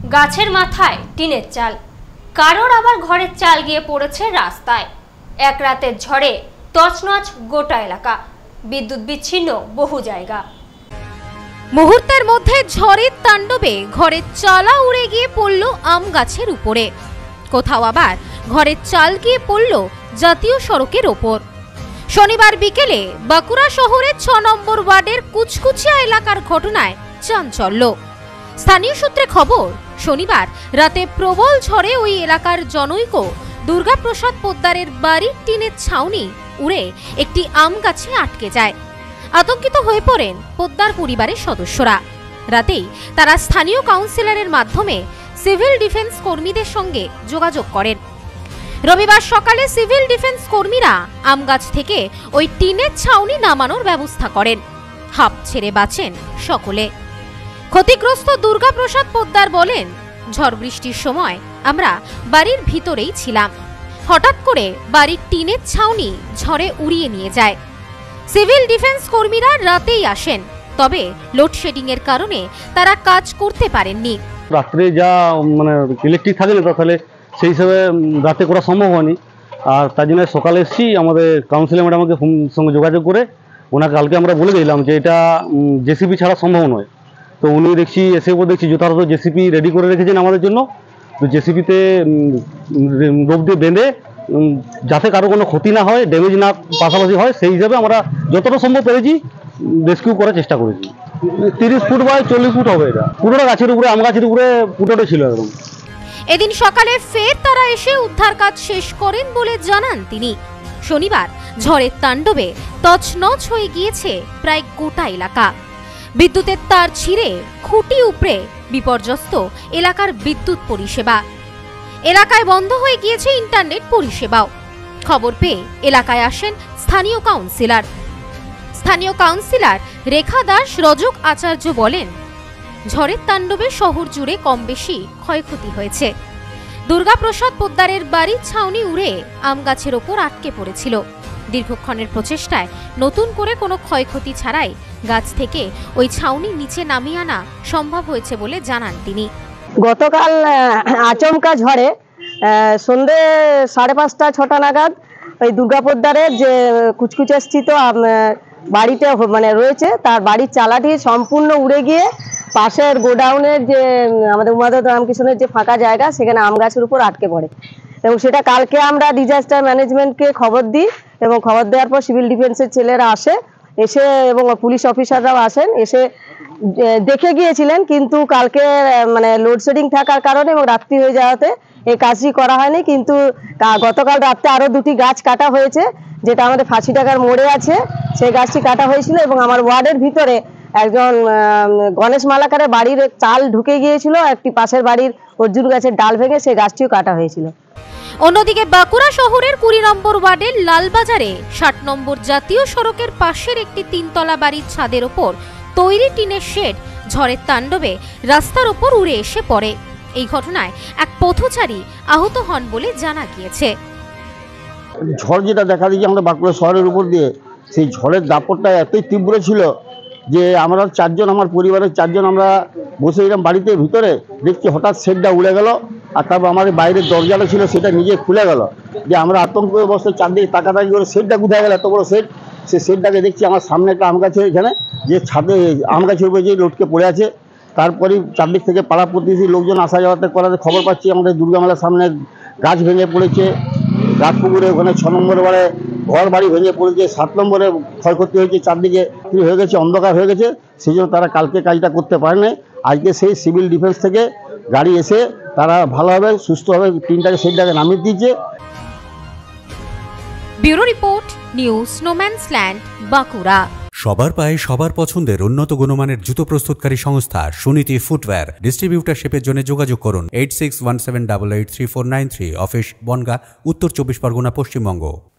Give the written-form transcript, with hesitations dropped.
গাছের মাথায় টিনের চাল, কারোর আবার ঘরের চাল গিয়ে পড়েছে রাস্তায়। এক রাতের ঝড়ে তছনছ গোটা এলাকা, বিদ্যুৎ বিচ্ছিন্ন বহু জায়গা। মুহূর্তের মধ্যে ঝড়ের তাণ্ডবে ঘরের চালা উড়ে গিয়ে পড়ল আম গাছের উপরে, কোথাও আবার ঘরের চাল গিয়ে পড়ল জাতীয় সড়কের ওপর। শনিবার বিকেলে বাঁকুড়া শহরের ৬ নম্বর ওয়ার্ডের কুচকুচিয়া এলাকার ঘটনায় চাঞ্চল্য। স্থানীয় সূত্রে খবর, শনিবার রাতে প্রবল ঝড়ে ওই এলাকার জনৈক দুর্গাপ্রসাদ পোদ্দারের বাড়ির টিনের ছাউনি উড়ে একটি আম গাছে আটকে যায়। আতঙ্কিত হয়ে পড়েন পোদ্দার পরিবারের সদস্যরা। রাতেই তারা স্থানীয় কাউন্সিলরের মাধ্যমে সিভিল ডিফেন্স কর্মীদের সঙ্গে যোগাযোগ করেন। রবিবার সকালে সিভিল ডিফেন্স কর্মীরা আম গাছ থেকে ওই টিনের ছাউনি নামানোর ব্যবস্থা করেন। হাঁপ ছেড়ে বাঁচেন সকলে। ক্ষতিগ্রস্ত দুর্গাপ্রসাদ পোদ্দার বলেন, ঝড় বৃষ্টির সময় আমরা বাড়ির ভিতরেই ছিলাম। হঠাৎ করে বাড়ির টিনের ছাউনি ঝড়ে উড়িয়ে নিয়ে যায়। সিভিল ডিফেন্স কর্মীরা রাতেই আসেন, তবে লোডশেডিং এর কারণে তারা কাজ করতে পারেননি। রাত্রে যা ইলেকট্রিক থাকে না, তাহলে সেই হিসাবে রাতে করা সম্ভব হয়নি। আর তার জন্য সকালে এসেছি, আমাদের কাউন্সিলর ম্যাডামকে সঙ্গে যোগাযোগ করে ওনাকে কালকে আমরা বলে দিলাম যে এটা জেসিপি ছাড়া সম্ভব নয়। তো উনি দেখছি এসে দেখছি যথাযথ জেসিপি রেডি করে রেখেছেন আমাদের জন্য। তো জেসিপিতে রোপ দিয়ে বেঁধে যাতে কারো কোনো ক্ষতি না হয়, ড্যামেজ না পাশাপাশি হয়, সেই হিসাবে আমরা যতটা সম্ভব পেরেছি রেস্কিউ করার চেষ্টা করেছি। 30 ফুট বাই 40 ফুট হবে। এটা পুরোটা গাছের উপরে, আম গাছের উপরে পুরোটা ছিল একদম। এদিন সকালে ফের তারা এসে উদ্ধার কাজ শেষ করেন বলে জানান তিনি। শনিবার ঝড়ের তাণ্ডবে তছনছ হয়ে গিয়েছে প্রায় গোটা এলাকা। বিদ্যুতের তার ছিঁড়ে খুঁটি উপড়ে বিপর্যস্ত এলাকার বিদ্যুৎ পরিষেবা। এলাকায় বন্ধ হয়ে গিয়েছে ইন্টারনেট পরিষেবাও। খবর পেয়ে এলাকায় আসেন স্থানীয় কাউন্সিলর রেখা দাস রজক আচার্য বলেন, ঝড়ের তাণ্ডবে শহর জুড়ে কম বেশি ক্ষয়ক্ষতি হয়েছে। দুর্গাপ্রসাদ পোদ্দারের বাড়ির ছাউনি উড়ে আম গাছের ওপর আটকে পড়েছিল। দীর্ঘক্ষণের প্রচেষ্টায় নতুন করে কোনো ক্ষয়ক্ষতি ছাড়াই গাছ থেকে ওই ছাউনি নিচে নামিয়ে আনা সম্ভব হয়েছে বলে জানান তিনি। গতকাল আচমকা ঝড়ে সন্ধে 5:30 6টা নাগাদ ওই দুর্গা পোদ্দারের যে কুচকুচা স্থিত বাড়িতে রয়েছে, তার বাড়ির চালাটি সম্পূর্ণ উড়ে গিয়ে পাশের গোডাউনের যে আমাদের উমাদত রামকৃষ্ণের যে ফাঁকা জায়গা, সেখানে আম গাছের উপর আটকে পড়ে। এবং সেটা কালকে আমরা ডিজাস্টার ম্যানেজমেন্টকে খবর দিই, এবং খবর দেওয়ার পর সিভিল ডিফেন্সের ছেলেরা এসে এবং পুলিশ অফিসাররাও আসেন, এসে দেখে গিয়েছিলেন। কিন্তু কালকে লোডশেডিং থাকার কারণে এবং রাত্রি হয়ে যাওয়াতে এই কাজটি করা হয়নি। কিন্তু গতকাল রাত্রে আরও 2টি গাছ কাটা হয়েছে, যেটা আমাদের ফাঁসিডাঙ্গার মোড়ে আছে, সেই গাছটি কাটা হয়েছিল। এবং আমার ওয়ার্ডের ভিতরে একজন গণেশ মালাকারের বাড়ির চাল ঢুকে গিয়েছিল, একটি পাশের বাড়ির অর্জুন গাছের ডাল ভেঙে সেই গাছটিও কাটা হয়েছিল। অন্যদিকে বাঁকুড়া শহরের 20 নম্বর ওয়ার্ডের লালবাজারে 60 নম্বর জাতীয় সড়কের পাশের একটি 3তলা বাড়ির ছাদের ওপর তৈরি টিনের শেড ঝড়ের তাণ্ডবে রাস্তার ওপর উড়ে এসে পড়ে। এই ঘটনায় এক পথচারী আহত হন বলে জানা গিয়েছে। ঝড় যেটা দেখা দিয়েছে আমরা বাঁকুড়া শহরের উপর দিয়ে, সেই ঝড়ের দাপটটা এতই তীব্র ছিল যে আমরা 4 জন, আমার পরিবারের 4 জন আমরা বসে এলাম বাড়িতে ভিতরে, দেখছি হঠাৎ শেডটা উড়ে গেল। আর তারপর আমাদের বাইরের দরজাটা ছিল সেটা নিজে খুলে গেল। যে আমরা আতঙ্ক অবস্থায় চারদিকে তাকাতাকি করে শেডটা কোথায় গেল, এত বড় শেড। সেই শেডটাকে দেখছি আমার সামনে একটা আম গাছের এখানে যে ছাদে আম গাছের উপরে যে লটকে পড়ে আছে। তারপরে চারদিক থেকে পাড়া প্রতিবেশী লোকজন আসা যাওয়াতে করাতে খবর পাচ্ছি আমাদের দুর্গা মেলার সামনে গাছ ভেঙে পড়েছে, রাজপুকুরে ওখানে 6 নম্বর ওয়ার্ডে ঘর বাড়ি ভেঙে পড়েছে, 7 নম্বরে ক্ষয়ক্ষতি হয়েছে, চারদিকে হয়ে গেছে, অন্ধকার হয়ে গেছে। সেই জন্য তারা কালকে কাজটা করতে পারেনি। আজকে সেই সিভিল ডিফেন্স থেকে গাড়ি এসে তারা ভালোভাবে সুস্থভাবে টিনটাকে শেডটাকে নামিয়ে দিয়েছে। ব্যুরো রিপোর্ট, নিউজ স্নোম্যান্সল্যান্ড, বাঁকুড়া। সবার পায়ে সবার পছন্দের উন্নত গুণমানের জুতো প্রস্তুতকারী সংস্থা সুনীতি ফুটওয়্যার। ডিস্ট্রিবিউটারশিপের জন্য যোগাযোগ করুন 8617883493, অফিস বনগাঁ, উত্তর 24 পরগনা, পশ্চিমবঙ্গ।